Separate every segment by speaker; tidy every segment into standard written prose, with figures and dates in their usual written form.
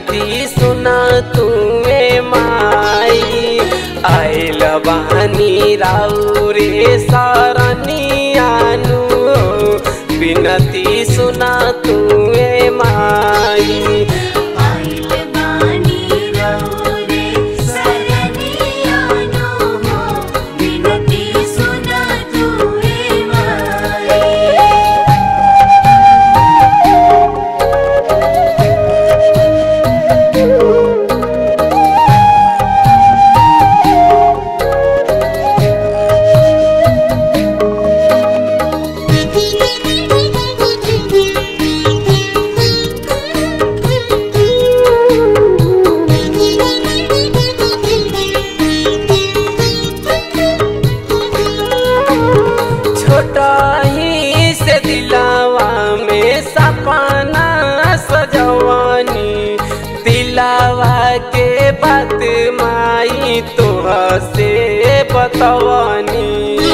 Speaker 1: बिनती सुना तुए माई। आइल बानी राउरे सरनियानु बिनती सुना तुए माई। छोटा ही से दिलावा में सपना सजवानी। दिलावा के बात माई तोह से बतवानी।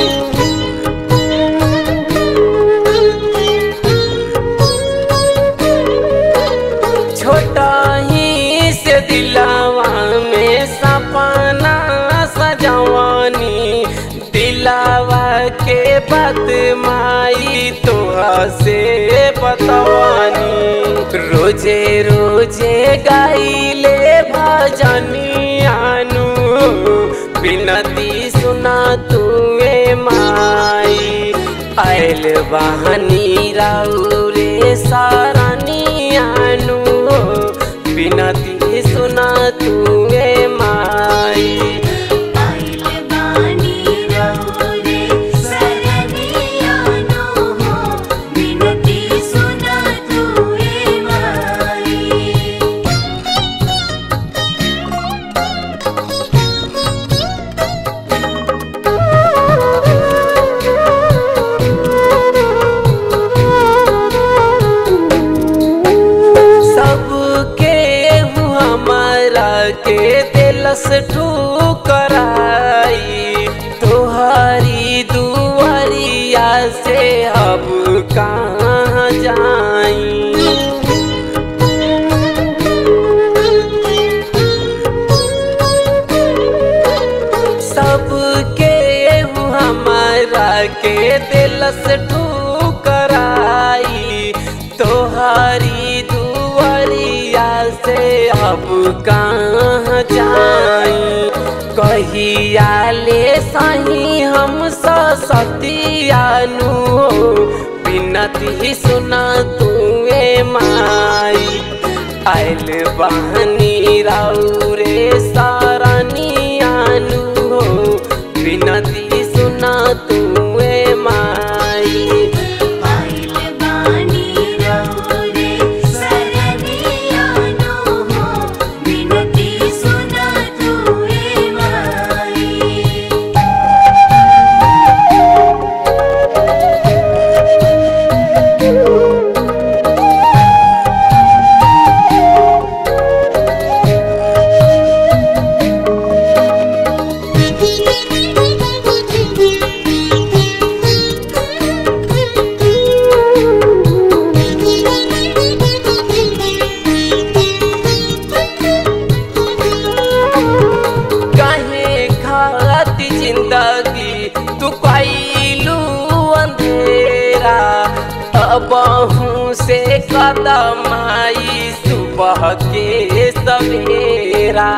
Speaker 1: छोटा ही से दिलावा में सपना सजवानी। दिलावा के बात माई तोहा से बतवानी। रोजे रोजे गाइले भजनियानु बिनती सुना तुए माई। आइल बहनी राउरे सरनियानु बिनती सुना तुए माई। के दिलस ठुकराई तोहारी दुआरिया से अब कहाँ जाई। सबके हमारा के दिलस ठुकराई तोहारी दुआरिया से अब कहाँ जाई। कहिया ले सही हम सतियानु बिनती सुना तुए माई। आइल बहनी राउरे सरनियानु बिनती सुना तुए माई। जिंदगी तू कैलू अंधेरा बहू से कदम आई सुबह के सवेरा।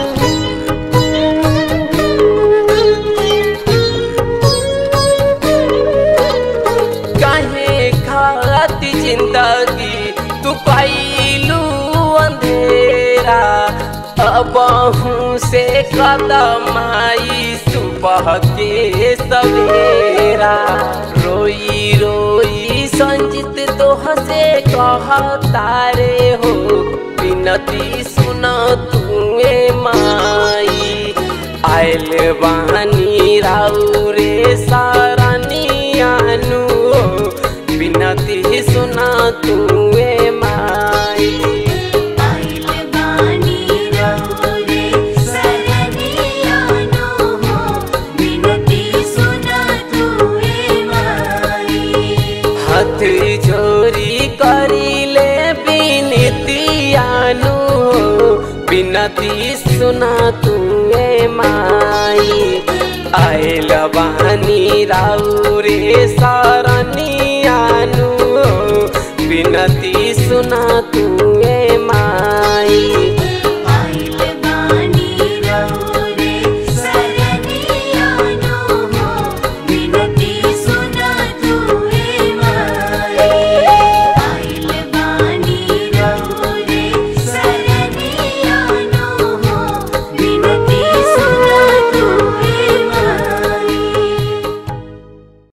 Speaker 1: काहे खाती जिंदगी तू कैलू अंधेरा बहू से कदम आई सुबह के सवेरा। रोई रोई संजित तोह से कहतारे हो बिनती सुना तुए माई। आइल बहनी राउरे सरनियानु बिनती सुना तुए माई। हाथ जोरी करिले बिनतियानु सुना तू ए माई। आइल बानी राउरे सरनियानु, बिनती सुना तू